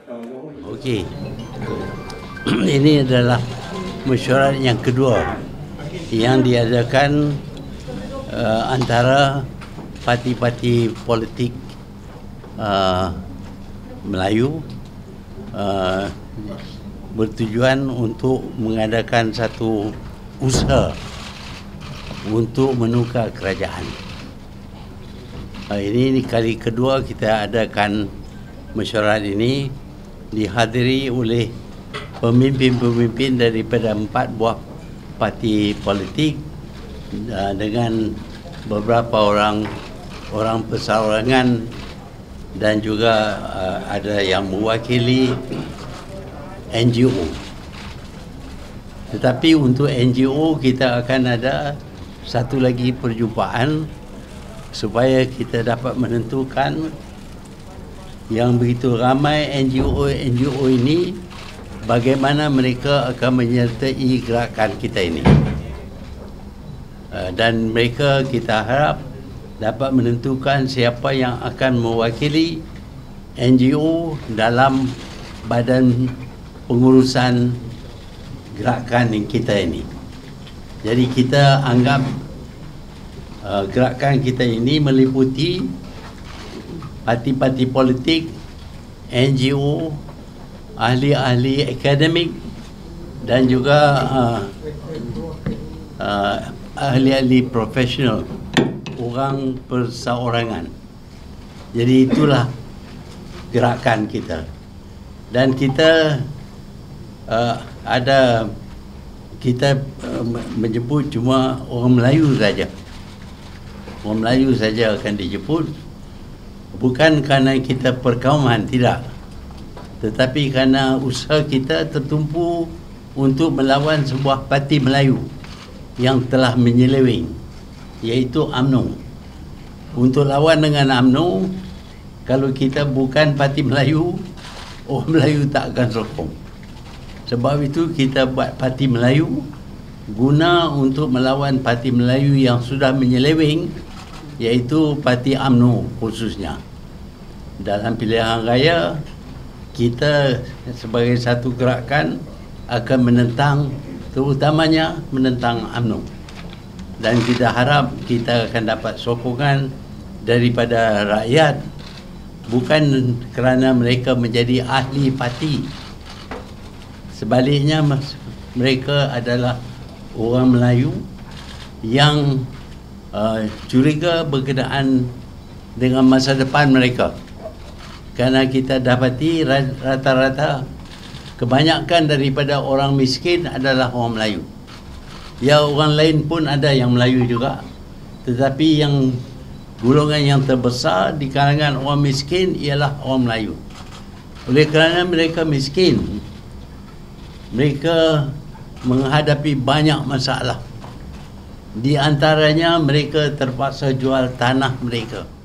Okey. Ini adalah mesyuarat yang kedua yang diadakan antara parti-parti politik Melayu bertujuan untuk mengadakan satu usaha untuk menukar kerajaan. Ini kali kedua kita adakan mesyuarat ini, dihadiri oleh pemimpin-pemimpin daripada 4 buah parti politik dengan beberapa orang perseorangan dan juga ada yang mewakili NGO. Tetapi untuk NGO kita akan ada satu lagi perjumpaan supaya kita dapat menentukan yang begitu ramai NGO ini bagaimana mereka akan menyertai gerakan kita ini. Dan mereka kita harap dapat menentukan siapa yang akan mewakili NGO dalam badan pengurusan gerakan kita ini. Jadi kita anggap gerakan kita ini meliputi parti-parti politik, NGO, ahli-ahli akademik dan juga ahli-ahli profesional, orang perseorangan. Jadi itulah gerakan kita. Dan kita menyebut cuma orang Melayu saja. Orang Melayu saja akan dijemput, bukan kerana kita perkauman, tidak, tetapi kerana usaha kita tertumpu untuk melawan sebuah parti Melayu yang telah menyeleweng, iaitu UMNO. Untuk lawan dengan UMNO, kalau kita bukan parti Melayu, orang Melayu tak akan sokong. Sebab itu kita buat parti Melayu guna untuk melawan parti Melayu yang sudah menyeleweng, iaitu parti UMNO khususnya. Dalam pilihan raya, kita sebagai satu gerakan akan menentang, terutamanya menentang UMNO. Dan kita harap kita akan dapat sokongan daripada rakyat, bukan kerana mereka menjadi ahli parti. Sebaliknya, mereka adalah orang Melayu yang curiga berkenaan dengan masa depan mereka. Kerana kita dapati rata-rata kebanyakan daripada orang miskin adalah orang Melayu. Ya, orang lain pun ada yang Melayu juga, tetapi yang golongan yang terbesar di kalangan orang miskin ialah orang Melayu. Oleh kerana mereka miskin, mereka menghadapi banyak masalah. Di antaranya mereka terpaksa jual tanah mereka.